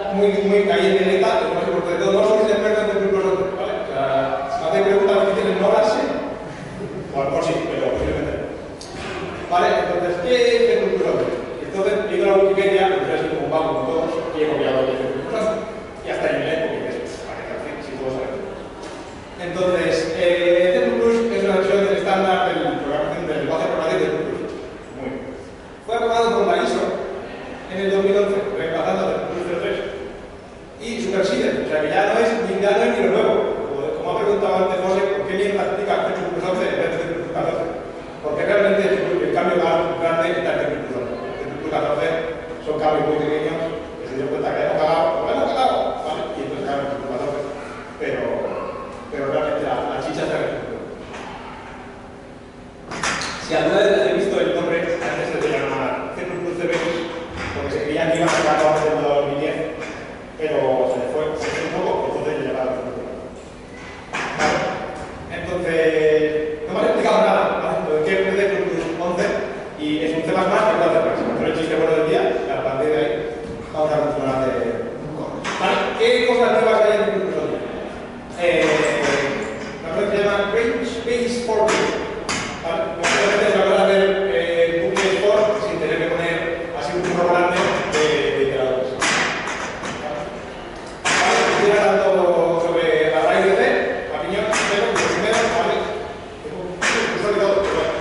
muy caliente y lenta, pues no sé por qué. No soy experto en C++, ¿vale? O sea, si me hacéis preguntas difíciles no las sé. Bueno, por sí, pero posiblemente. ¿Vale? Entonces, ¿qué es C++? Entonces, he ido a la Wikipedia, porque soy como un vago como todos, y he copiado el C++, y hasta en inglés, porque es para que si todos saben. Entonces, C++ es una versión del estándar del programación del lenguaje de programación de C++. Muy bien. Fue aprobado por la ISO en el 2011, reemplazando a C++ 03. Y superside, o sea que ya no es ni lo nuevo. Como ha preguntado antes José, ¿por qué mierda aplica C++ 11 en vez de C++ 14? Porque realmente el cambio grande está en C++ 11. C++ 14 son cambios muy pequeños, que se dio cuenta que hemos cagado, ¿vale? Y entonces cambian en C++ 14. Pero realmente la chicha está en C++. Si alguna vez he visto el nombre antes de llamar C++ CBX, porque se creía que iba a sacarlo antes del 2010, pero se le fue un poco, entonces le llamaron C++. ¿Vale? Entonces, no me has explicado nada, ¿vale? ¿Qué es C++ 11? Y es un C++ que puede hacer más. Pero el chiste bueno del día, y a partir de ahí vamos a continuar de... ¿Vale? ¿Qué cosas nuevas hay en C++ 11? Una cosa que se llama Base Forking. ¿Vale? Obviamente se va a hacer bucles for sin tener que poner así un curro grande de iteradores. ¿Vale? Estoy hablando sobre la raíz de C, la piñón, primero, ¿vale? Eso de todo, pero bueno.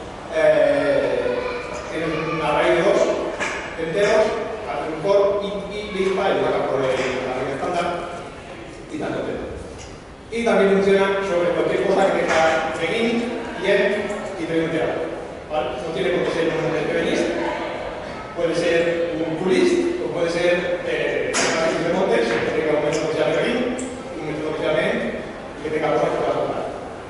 Tiene una raíz de 2 enteros, hace un for y base file, lo saca por la raíz estándar y tanto entero. Y también funciona sobre cualquier cosa que tenga begin y end y preguntar, ¿vale? No tiene por qué ser un list, puede ser un toList, o puede ser un de montes, que tenga un método que se llame begin, un método que se llame end, y que tenga cosas que puedas contar.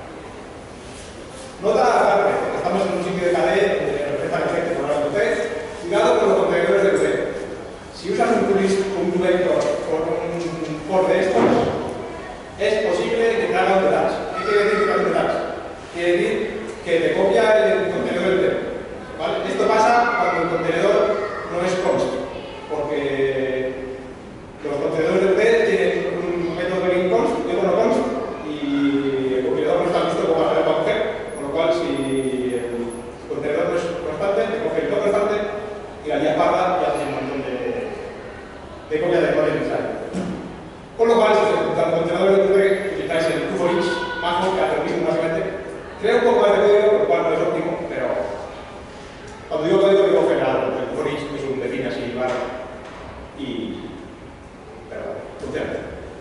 Nota aparte, estamos en un sitio de KDE donde refleja el efecto por la C. Cuidado con los contenedores de C. Si usas un toList o un vector con un for de estos, es posible que te haga un detach. ¿Qué quiere decir que haga un detach? Quiere decir que te copia el contenedor entero. ¿Vale? Esto pasa cuando el contenedor no es const, porque los contenedores de C tienen un método de const y otro no const, y el compilador no está listo como para coger, con lo cual si el contenedor no es constante, te coge el no constante y la lía parda y hace un montón de copia de código necesario. Con lo cual, si os utilizan contenedores de C, utilizáis el toForEach, majo, que hace lo mismo básicamente. Crea un poco más de código, por lo cual no es óptimo, pero cuando digo código digo general, porque el toForEach es un define así barra y... pero bueno, funciona.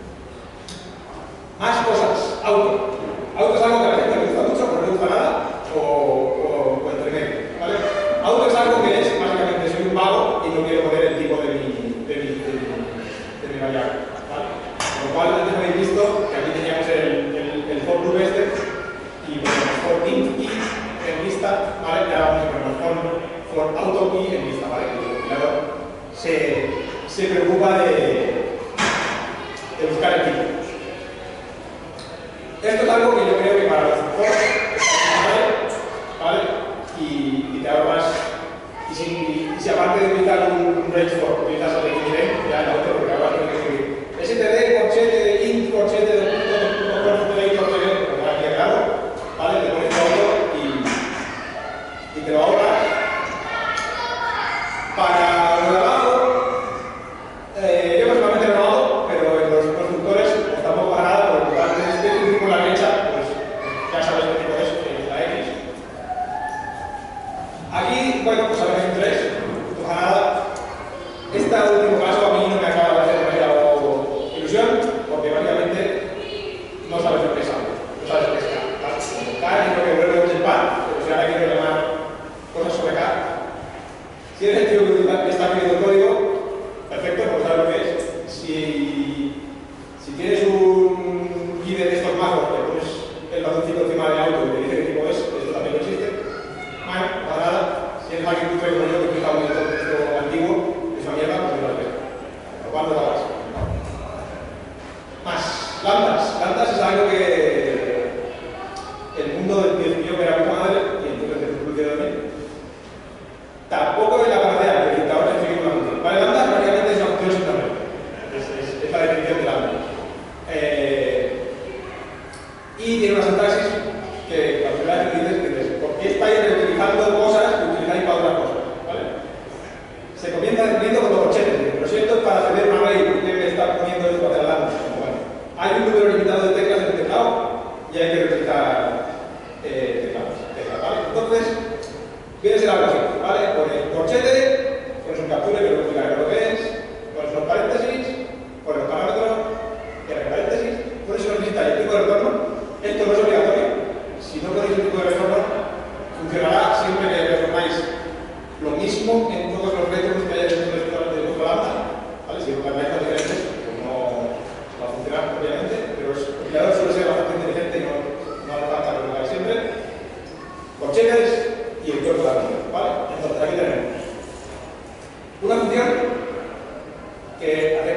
Más cosas. Auto. Auto es algo que a la gente le gusta mucho, pero no le gusta nada, o entre medio, ¿vale? Auto es algo que es, básicamente, soy un vago y no quiero poner el tipo de mi variable, ¿vale? Con lo cual, antes habéis visto que aquí teníamos el for loop este, y ponemos for int y en lista, ¿vale? Y ahora vamos a poner for auto y en lista, ¿vale? El compilador se preocupa de buscar el tipo. Esto es algo que yo creo que para los for ¿vale? Y te ahorras, y si aparte de utilizar un range for, utilizas el equivalente, ya el otro, porque ahora tengo que escribir std, corchete de int, corchete de punto, corchete de int, corchete de punto, aquí claro, ¿vale? Te pones todo y te lo ahorras. Para lo de abajo, yo personalmente no lo hago, pero en los constructores estamos para nada, porque antes de tipo la derecha, pues ya sabes qué tipo es la X. Aquí, bueno, pues sabes un 3, no pasa nada. Este último caso a mí no me acaba de hacer demasiado ilusión, porque básicamente no sabes lo que es algo, no sabes lo que es K. Como K es lo que vuelve el par, pero si ahora quiero llamar cosas sobre K, si eres el tío que está escribiendo el código, perfecto, porque sabes lo que es. Si tienes un guide de estos magos, que pones el ratoncito encima del auto y te dice qué tipo es, esto también no existe. Bueno, para nada. Si eres alguien que como yo que utiliza un método de texto antiguo, es una mierda, pues no lo ves. Lo cual no lo hagas. Más. Lambdas. Lambdas es algo que el mundo decidió que era puta madre y entonces te publicidad también. Tampoco es la panacea, porque ahora se sigue una función. Vale, lambdas prácticamente es una función sin nombre. Es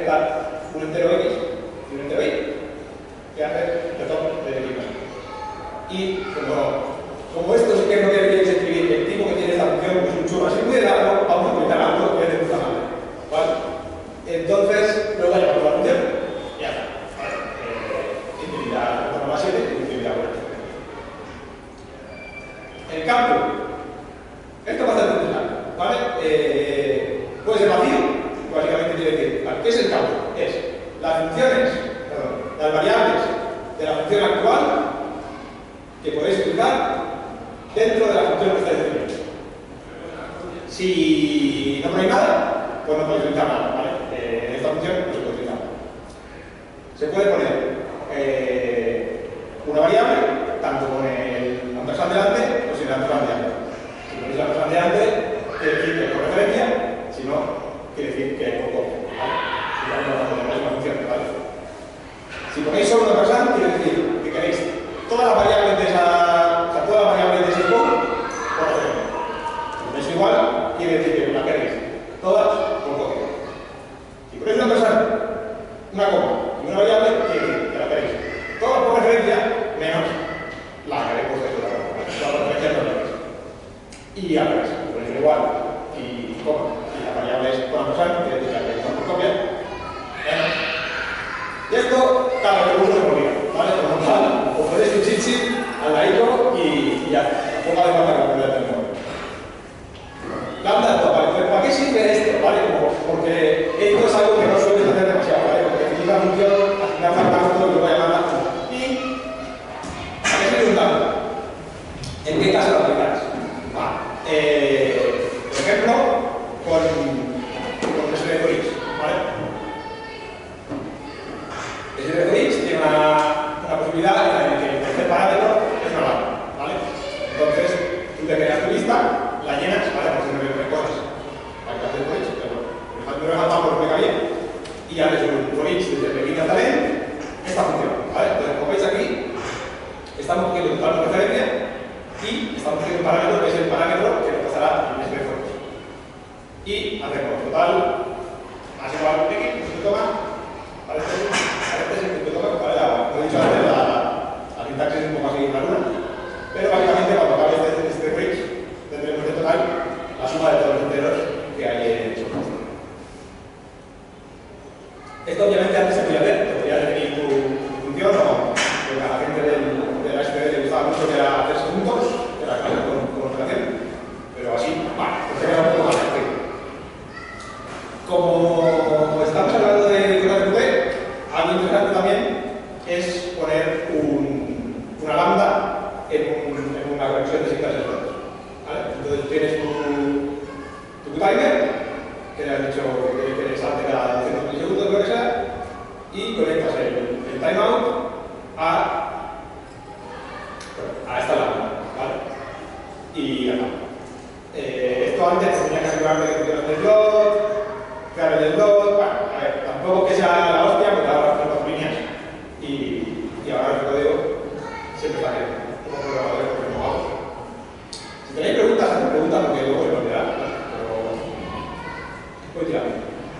dar un entero X y un entero Y, que hace el top de Y. Y como esto sí que no queréis escribir el tipo que tiene esta función, pues un churro así muy de largo, vamos a utilizar algo que es de puta madre. ¿Vale? Entonces, luego llevamos la función y ya está. ¿Vale? Infinidad 4,7 y infinidad 4,7. El campo. Esto es bastante claro. ¿Vale? Puede ser vacío, básicamente quiere decir, ¿vale? ¿Qué es el campo? Es las funciones, perdón, las variables de la función actual que podéis utilizar dentro de la función que estáis definiendo. Si no ponéis nada, pues no podéis utilizar nada, ¿vale? En esta función no se puede utilizar. Se puede poner una variable, tanto con el ampersand delante o sin el ampersand delante. Si ponéis el ampersand delante, quiere decir que es por referencia, si no, quiere decir que es por copia, ¿vale? Si no, no es una función, ¿vale? Si ponéis solo un ampersand, quiere decir que queréis todas las variables de esa, o sea, todas las variables de ese código, por referencia. Si ponéis igual, quiere decir que la queréis todas por copia. Si ponéis un ampersand, una coma y una variable, quiere decir que la queréis todas por referencia, menos la que queréis por texto, todas las referencias no la queréis. Y al revés, si ponéis igual y coma, y la variable es por ampersand, quiere decir que la queréis todas por copia, menos. Y esto, cada vez que uno se olvida, ¿vale? Por lo cual, os podéis un cheat al ladito y ya, tampoco hace falta que lo podáis tener. Lambda, ¿vale? ¿Para qué sirve esto? ¿Vale? Porque esto es algo que no sueles hacer demasiado, ¿vale? Porque definir la función, asignar factores, lo que voy a llamar lambda. ¿Y para qué sirve un lambda? ¿En qué caso lo aplicáis? Vale. Por ejemplo, con SNF for X, ¿vale? SNF for X tiene una posibilidad en la que el tercer parámetro es una lambda, ¿vale? Entonces, tú te creas tu lista, la llenas, ¿vale? Por si no me cosas. Hay que hacer for X, pero no me falta por lo que bien. Y haces un for X desde el beginning hasta el end, esta función, ¿vale? Entonces, como veis aquí, estamos cogiendo total de referencia y estamos cogiendo un parámetro que es el parámetro que nos pasará en este for X. Y hacemos total más igual a X, pues se toma, ¿vale? Este es el que toca, ¿vale? Como he dicho antes, la sintaxis es un poco así rara, pero básicamente cuando acabe este for X, tendremos en total la suma de todos los enteros que hay en el soporte. Esto obviamente antes se podía ver, te podía definir tu función o porque a la gente de la SPL le gustaba mucho que era hacer segundos, que era clase con operación, pero así, vale, pues sería un poco más sencillo. Como estamos hablando de IoT, algo interesante también es poner una lambda en una conexión de sintaxis datos, ¿vale? Entonces tienes tu timer, que le has dicho que salte cada 100 milisegundos, lo que sea, y conectas el timeout a esta lambda, ¿vale? Y ya está. Esto antes tenía que asegurarme que funcionase el slot, crear el slot, bueno, a ver, tampoco que sea la hostia, porque ahora son 2 líneas y ahora el código siempre está bien, como programadores porque no hago. Si tenéis preguntas, haced preguntas porque luego se me olvidará, pero voy tirando.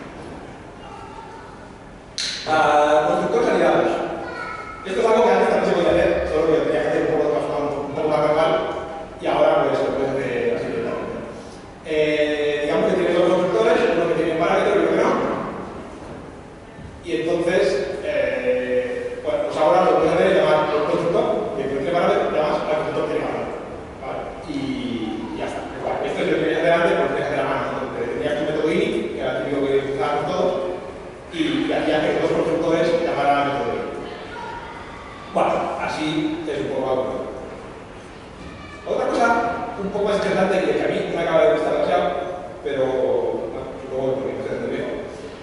Constructores aliados. Esto es algo que antes también se podía hacer, solo que tenía que hacer un poco más normal y ahora pues lo puedes hacer así directamente. Digamos que tiene dos constructores, uno que tiene un parámetro y otro que no. Y entonces, bueno, pues ahora lo que puedes hacer es llamar al constructor, y el que tiene parámetro llamas al constructor que tiene parámetro, ¿vale? Y ya está. Igual, esto es lo que quería hacer antes porque tenías que hacer a mano, ¿no? Tenías tu método init, que era el típico que utilizábamos todos, y hacía que dos constructores llamaran al método init. Bueno, así es un poco algo. Otra cosa un poco más interesante que a mí no me acaba de gustar demasiado, pero bueno, supongo que no se entiende bien.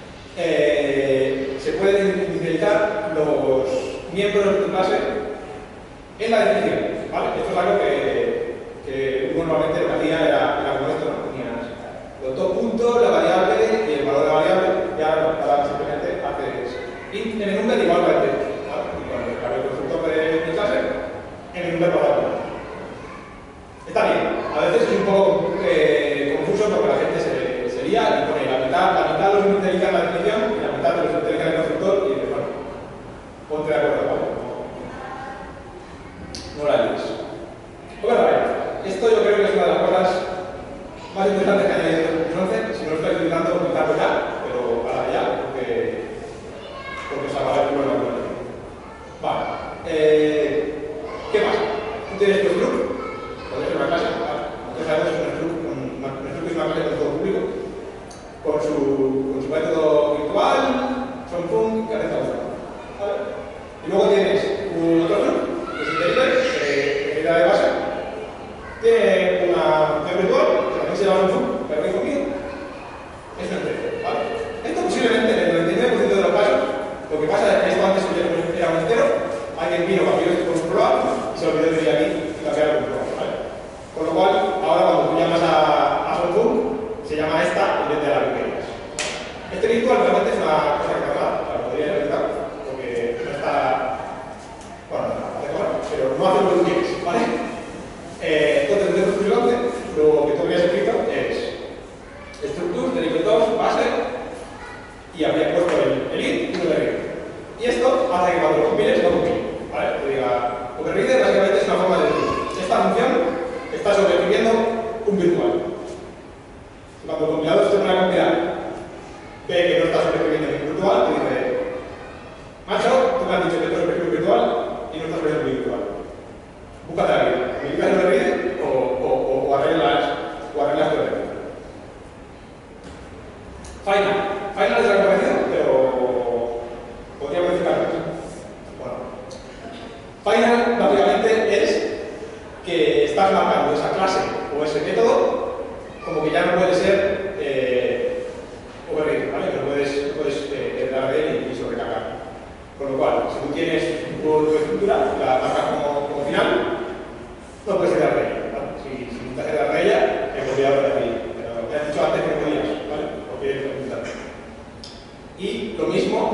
Se pueden inicializar los miembros de tu clase en la definición, ¿vale? Esto es algo que uno normalmente lo que hacía era como esto, ¿no? Tenías los dos puntos, la variable y el valor de la variable, ya ahora simplemente haces int en el número igual que el texto, ¿vale? Y cuando acabe el constructor de mi clase, en el número valor. Está bien, a veces es un poco confuso porque la gente se lía y pone la mitad los inicializa en la definición y la mitad de los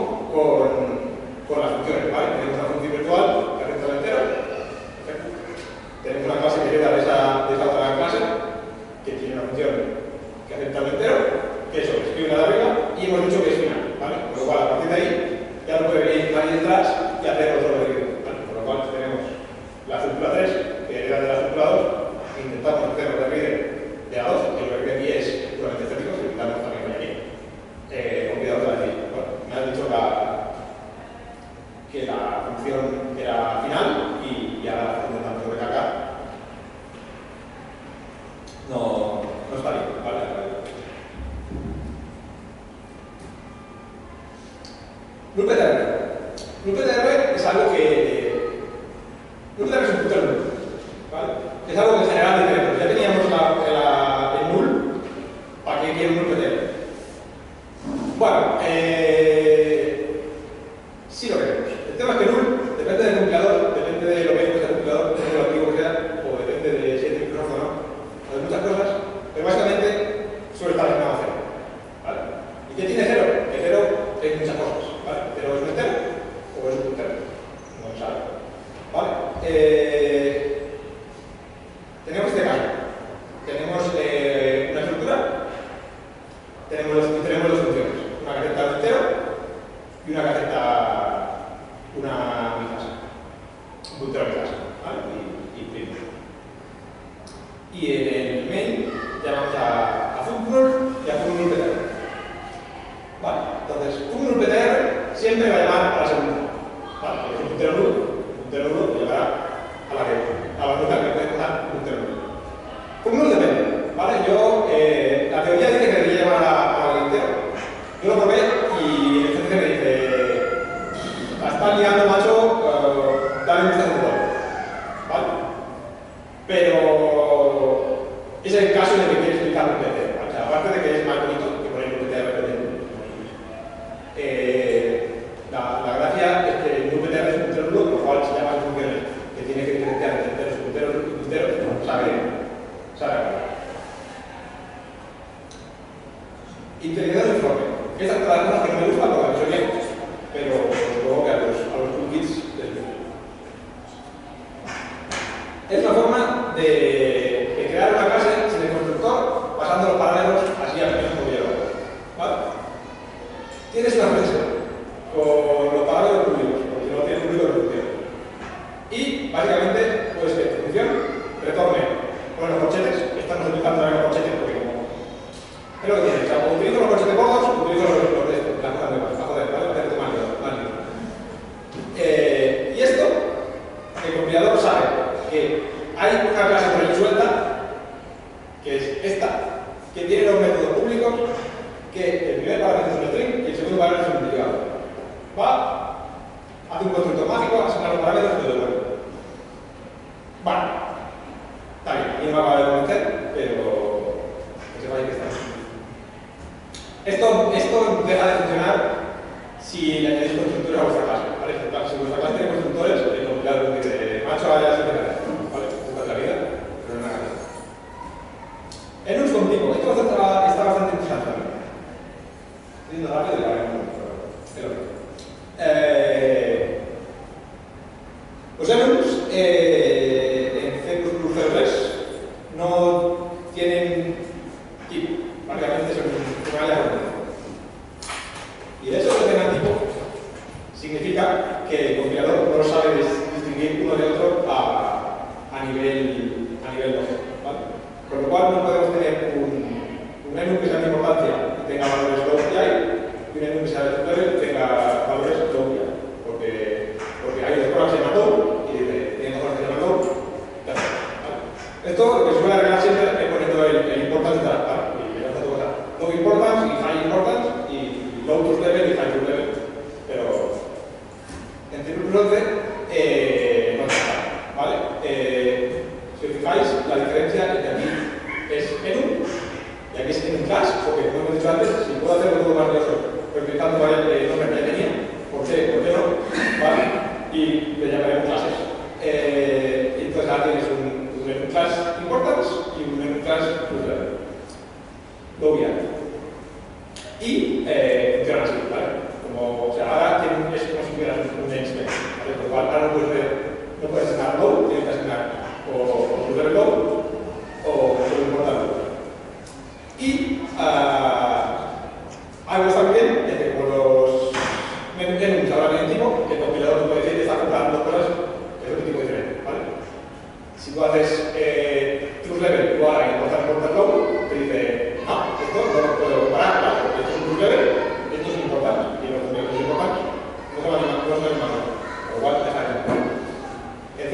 mismo con las funciones, ¿vale? Tenemos una función virtual que afecta al entero. Perfecto. Tenemos una clase que hereda de esa otra clase que tiene una función que afecta al entero, que eso, escribe la de arriba y hemos dicho que es final, ¿vale? Con lo cual, a partir de ahí, ya no puede venir nadie detrás y hacer otro requerido, ¿vale? Con lo cual, tenemos la cúpula 3, que hereda de la cúpula 2, intentamos hacer lo que requiere de la 2, que lo que aquí es puramente estético, si quitamos también con aquí. Con cuidado de decir, bueno, me has dicho que la función era final y ahora intentamos recargar. No está bien, ¿vale? NullPTR. NullPTR es algo que... NullPTR es un punto null, ¿vale? Es algo que en general tenemos. Ya teníamos el null. ¿Para qué quiero un NullPTR? Bueno, sí lo queremos. El tema es que null depende del compilador, depende de lo que es el compilador, depende de lo activo que sea, o depende de si es micrófono o no, o de muchas cosas, pero básicamente suele estar asignado a 0. ¿Vale? ¿Y qué tiene 0? Que 0 es muchas cosas. ¿Vale? 0 es un entero o es un puntero. No se sabe. ¿Vale? Tenemos este caso. Tenemos una estructura, tenemos dos funciones. Una que acepta un entero y una que acepta una clase. Un puntero de clase. ¿Vale? Y primo. Y en el main llamamos a funcnull y a funcnullPTR. ¿Vale? Entonces, funcnullPTR siempre va a llamar a la segunda. ¿Vale? Porque es un puntero nulo que llevará a la nota que puede pasar un puntero nulo. Funcnull depende. ¿Vale? La teoría dice que debería llamar a la entero. Yo lo probé y el CCC me dice: la estás liando, macho, dale un vistazo todo. ¿Vale? Pero es el caso en el que quiere explicar un PTR. ¿Vale? O sea, aparte de que es más bonito que poner un PTR la gracia es que el NullPTR es un puntero nulo, por lo cual se llama funciones que tiene que diferenciar entre enteros y punteros, sabe hablar. Inteligencia de informe. Esta es otra de las cosas que no me gusta porque lo he hecho bien, pero supongo que a los toolkits les gusta. Es una forma de crear una clase sin el constructor, pasando los parámetros así al menos como yo. ¿Vale? Tienes una frase con los parámetros públicos, porque si no tienes público no funciona. Y básicamente, pues que tu función retorne con los corchetes. Estamos utilizando ahora los corchetes porque como es lo que tiene. O sea, cuando utilizo los corchetes gordos, utilizo los de esto, las cosas nuevas, para joder, ¿vale? Hacer tu mano. Y esto, el compilador sabe que hay una clase por ahí suelta, que es esta, que tiene los métodos públicos, que el primer parámetro es un string y el segundo parámetro es un identificador. Va, hace un constructor mágico, asigna los parámetros y lo devuelve. Vale, está bien, a mí no me acaba de convencer, pero que sepáis que está bien. Esto deja de funcionar si le añadís constructores a vuestra clase. ¿Vale? Si vuestra clase tiene constructores, el compilador dice: macho, vaya a ser ¿vale? Esta es la vida, pero no es nada. En un contigo, esto está bastante interesante también. Estoy yendo rápido y la veremos, pero los enums en C++03 no tienen tipo, básicamente son una área completa. Y el hecho de que tengan tipo significa que el compilador no sabe distinguir uno de otro a nivel lógico, ¿vale? Con lo cual no podemos tener un enum que sea de importancia y tenga valores low y un enum que sea de level y tenga valores low porque hay dos cosas que se llaman low y tiene dos cosas que se llaman low. ¿Vale? Esto lo que se suele arreglar siempre es poniendo el importance de adaptar y ya está todo acá. Low importance y high importance y low to level y high to level, pero en C++ no está, ¿vale? Si os fijáis, la diferencia entre aquí es enum y aquí es enum class, porque como hemos dicho antes, si puedo hacerlo todo más lioso, utilizando varios nombres que ya tenía, ¿por qué no? ¿Vale? Y le llamaremos clases. Entonces ahora tienes un enum class importance y un enum class low y funciona así, ¿vale? O sea, ahora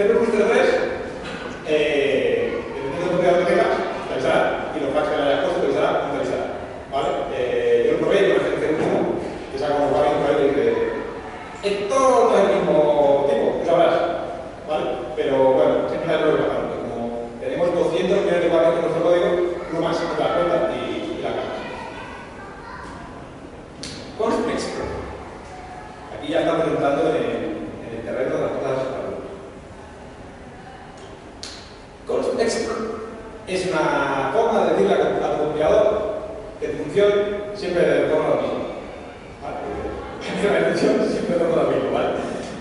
C++03, dependiendo del compilador que tengas, te avisará, y los flags que le hayas puesto te avisará, no te avisará. ¿Vale? Yo lo probé con el C++, que saca como varios por ahí y dice, esto no es el mismo tipo, tú sabrás. ¿Vale? Pero bueno, siempre hay lo que pasa, porque como tenemos 200 millones de cuadros en nuestro código, uno más te das cuenta y la cagas. Const export. Aquí ya estamos entrando en el terreno de las cosas raras. Const export es una forma de decirle a tu compilador que tu función siempre retorna lo mismo. ¿Vale? La función siempre retorna lo mismo, ¿vale?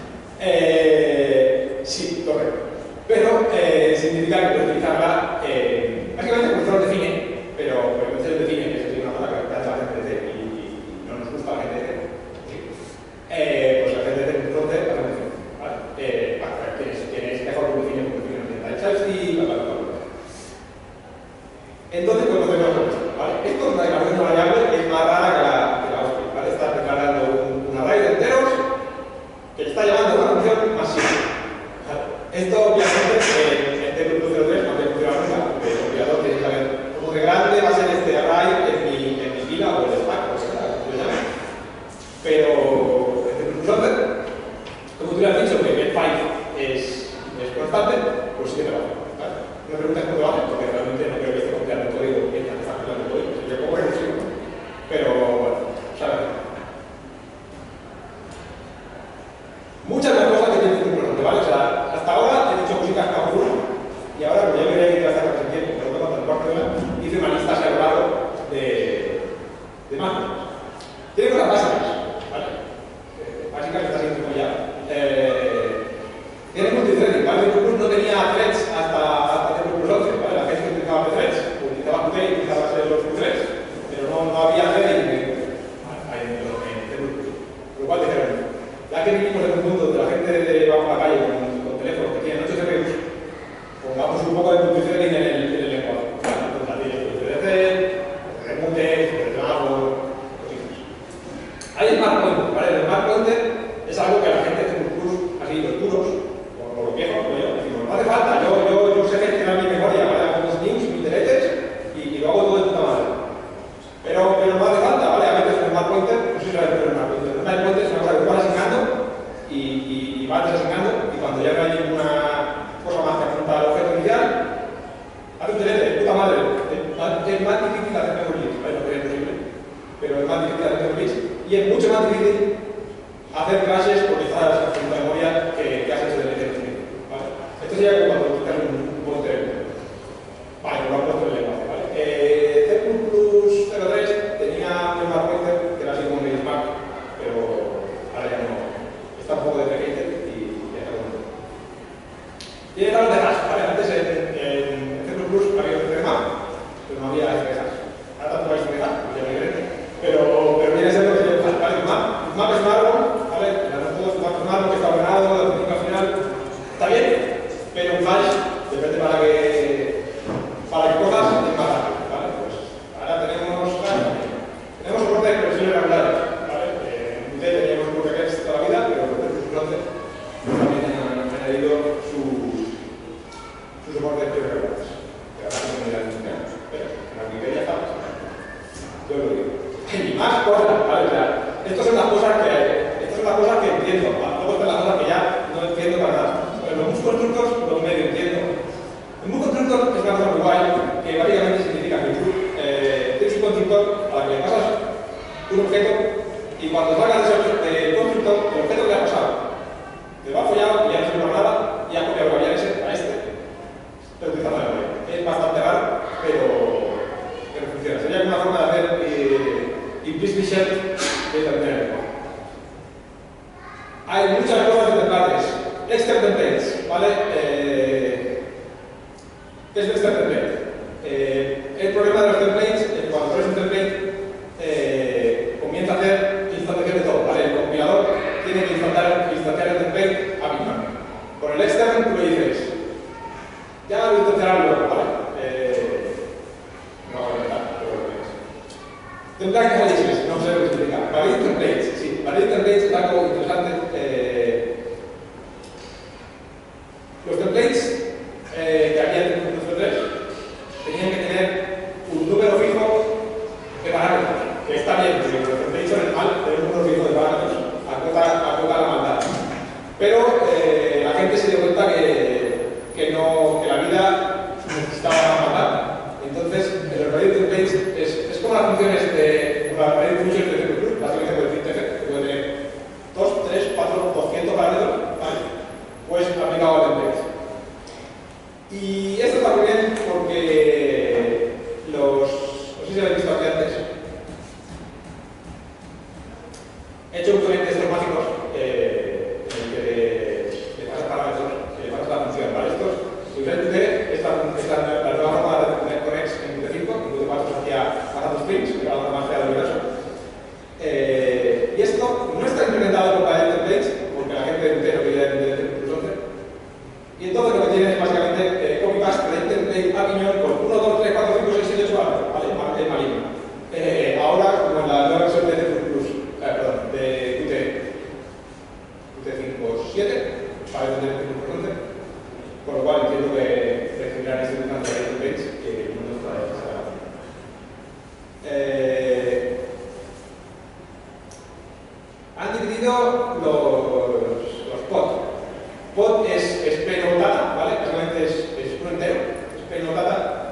Sí, correcto. Pero significa que puedes utilizarla, básicamente como se lo define, pero no se lo define, que es una cosa que hace la gente de y no nos gusta la gente de pues la gente de entonces la gente de ¿vale? Tienes mejor que define el Chelsea, bla, bla, bla, bla. Entonces, pues lo tenemos esto, ¿vale? Esto es una declaración de variable que es más rara que la hostia, ¿vale? Está declarando un array de enteros que está llamando a una función más simple. Esto, obviamente, en C++03 no te funciona nunca, porque el compilador tiene que saber cómo de grande va a ser este array en mi fila o el stack, o sea, como lo llamen. Pero en C++11, como tú le has dicho que el 5 es constante, pues sí que te va a hacer. ¿Vale? No me preguntas cómo te va a hacer, porque realmente no creo que esté copiando el código que está copiando el código, sería como es sí. Pero bueno, sabes. Muchas de las cosas que tiene C++, ¿vale? O sea, hasta ahora he dicho músicas cada uno, y ahora, como ya me he ido hasta el tiempo, pero bueno, hasta el cuarto de hora, hice una lista así a lo largo de máquinas. Tiene cosas básicas, ¿vale? Básicas que está siendo como ya. Tiene multithreading, ¿vale? C++ no tenía threads hasta C++11, ¿vale? La gente utilizaba threads, utilizaba Qt, utilizaba los threads, pero no había threading en C++. Lo cual dijeron, ya que vivimos en un mundo donde la gente va por la calle con teléfonos que tienen 8 CPUs, pongamos un poco de multithreading en el lenguaje. Entonces, la tienes TDC, Mutex, Mago, cositas. Hay el Mark Pointer, ¿vale? El Mark Pointer es algo que a la gente de C++, así los duros, o los viejos, como yo, decimos, no hace falta, yo sé gestionar mi memoria, ¿vale? Hago mis links, mis deletes, y lo hago todo de puta madre. Pero no hace falta, ¿vale? A veces el Mark Pointer, no sé si sabes el Mark Pointer. El Mark Pointer es una cosa que tú vas asignando y vas desasignando, y cuando ya no hay ninguna cosa más que apuntar al objeto inicial, hace un delete, de puta madre. Es más difícil hacer memories, ¿vale? No es posible, pero es más difícil hacer memories, y es mucho más difícil hacer clashes organizadas en la memoria que has hecho delete. ¿Vale? Esto sería como cuando quitas un pointer. Vale, lo han puesto en el lenguaje, ¿vale? C++03 tenía un Mark Pointer que era así como un Mac, pero ahora ya no. Está un poco deprecated y ya está bueno. Tiene tablas de hash, ¿vale? Antes en C++ había un tema, pero no había este hash. Ahora tanto vais a hash, pues ya no hay diferente. Pero viene a ser lo que tiene hash, ¿vale? Map es un árbol, ¿vale? Todos Map es un árbol que está ordenado, la técnica al final está bien, pero un hash depende para que cosas es más rápido, ¿vale? Pues ahora tenemos soporte de expresiones regulares, ¿vale? En Qt teníamos un regex toda la vida, pero en C++ también han añadido su soporte de expresiones regulares. Que ahora no me dirán enseñar, pero en la Wikipedia está. Yo lo digo. Y más cosas, ¿vale? O sea, estas son las cosas que entiendo, ¿vale? Luego están las cosas que ya no entiendo para nada. Pero los bus constructors los medio entiendo. Un bus constructor es una cosa muy guay, que básicamente significa que tú tienes un constructor a la que le pasas un objeto y cuando salgas del constructor, el objeto que le ha pasado te va a follar y ya no sirve para nada y ha copiado el variable a este. Pero utilizando la memoria. Es bastante raro, pero funciona. Sería una forma de hacer implicit shell de terminar el lenguaje. Hay muchas cosas de templates. Extern templates, ¿vale? ¿Qué es el extern template? El problema de los templates, cuando pones un template, comienza a hacer instanciación de todo, ¿vale? El compilador tiene que instanciar el template a misma. Con el extern tú le dices, ya lo instanciarán luego, ¿vale? No voy a comentar, pero lo que es. Template validations, no sé lo que significa. Validate templates, sí. Validate templates es algo interesante. Los implementado compile templates, porque la gente de Qt no quería entender el .11. Y entonces lo que tiene es básicamente copy-paste de template a piñón con 1, 2, 3, 4, 5, 6, 7, 8, ¿vale? Es maligno. Ahora, como en la nueva versión de C++, perdón, de Qt 5.7, para entender el .11, con lo cual entiendo que recibirán este tipo de templates que no nos trae esa gracia. Han dividido los pod. Pod es payload data, ¿vale? Básicamente es un entero, es payload data.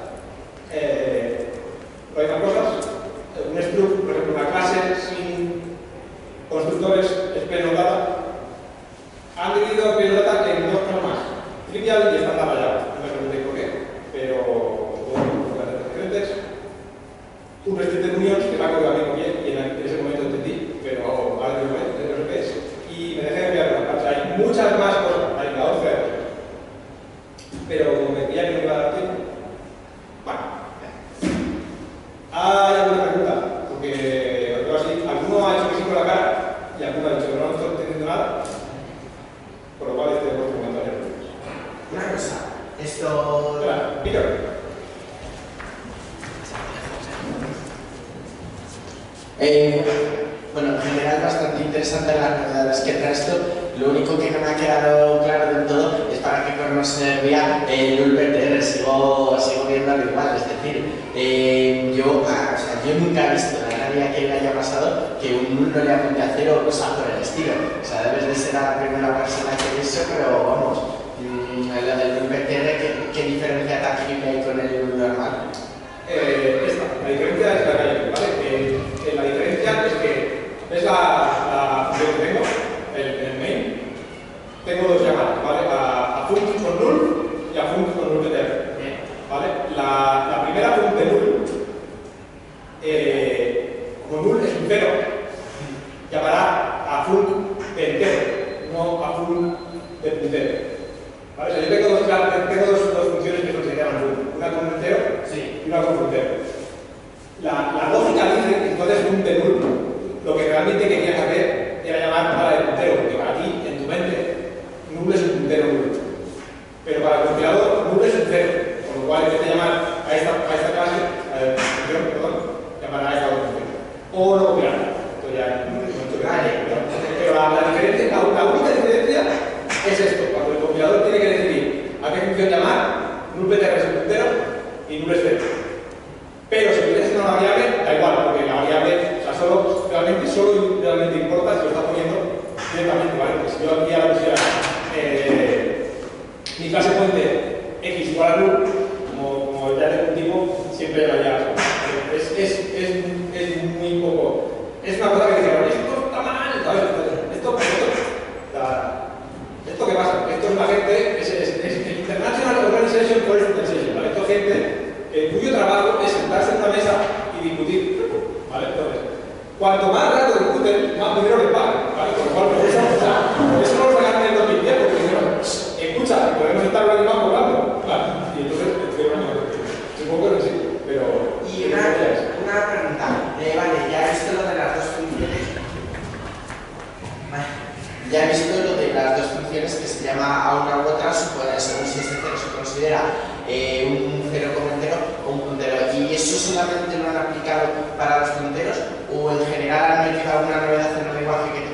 Hay más cosas. Un struct, por ejemplo, una clase sin constructores es payload data. Han dividido payload data en dos cosas más: trivial y estándar rayado. No me preguntéis por qué, pero por razones diferentes. Un restricted unions que me ha cogido a mí muy bien y en ese momento entendí, pero ahora no sé qué es. Y me dejé enviar una parte. Hay muchas más cosas, hay la 11 de cosas. Pero como me veía que no iba a dar tiempo. Bueno, ¿hay alguna pregunta? Porque así, alguno ha hecho que sí con la cara y alguno ha dicho que no estoy entendiendo nada. Por lo cual este es vuestro comentario. Una cosa, esto... Espera, Peter. Bueno, en general bastante interesante las novedades que trae esto. Lo único que no me ha quedado claro del todo es para qué corno servía el NullBTR. Sigo viendo al igual, es decir, yo nunca he visto en la realidad que me haya pasado que un null no le apunte a cero o cosas por el estilo. O sea, debes de ser la primera persona que ve eso, pero vamos, lo del NullBTR, ¿qué diferencia tangible hay con el null normal? La diferencia es la que hay, ¿vale? La diferencia es que es la función que tengo, el main. Tengo dos llamadas, ¿vale? A func con null y a func con nullBTR, ¿vale? La primera func de null, como null es un cero, llamará a func de entero, no a func de puntero, ¿vale? O sea, yo tengo dos funciones que se llaman func, una con entero y una con puntero. La lógica dice que entonces un de null, lo que realmente querías hacer era llamar a la de puntero, porque para ti, en tu mente, null es un puntero null. Pero para el compilador, null es un cero, con lo cual en vez de llamar a esta clase, llamará a esta otra función. O lo copiará. Esto ya no pero la diferencia, la única diferencia es esto: cuando el compilador tiene que decidir a qué función llamar, nullBTR es un puntero y null es cero. Pero si quieres una variable, da igual, porque la variable, o sea, solo realmente importa si lo está poniendo directamente, ¿vale? Porque si yo aquí ahora pusiera mi clase puente x igual a null, como ya tengo un tipo, siempre llamaría. Es muy poco. Es una cosa que dice, esto está mal, ¿sabes? Esto que pasa, esto es la gente, es el International Organization for Standardization, ¿vale? Esto es gente cuyo trabajo es sentarse en una mesa y discutir, ¿vale? Entonces, cuanto más rato discuten, más dinero les pagan, ¿vale? Por lo cual, por eso no lo sacaron en el 2010, porque dijeron, escucha, podemos estar un año más cobrando, ¿vale? Y entonces, supongo que sí, pero... Y una pregunta, vale, ya he visto lo de las dos funciones. Ya he visto lo de las dos funciones que se llama a una u otra, según si ese cero se considera un cero como entero o un puntero. ¿Y eso solamente lo han aplicado para los punteros o en general han metido alguna novedad en el lenguaje que